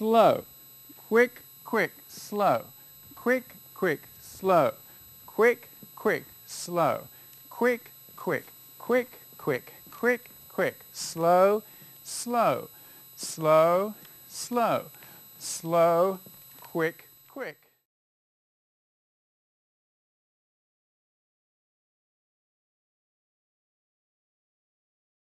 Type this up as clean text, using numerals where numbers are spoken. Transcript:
slow, quick, quick, slow, quick, quick, slow, quick, quick, slow, quick, quick, quick, quick, quick, quick, slow, slow, slow, slow, slow, quick, quick.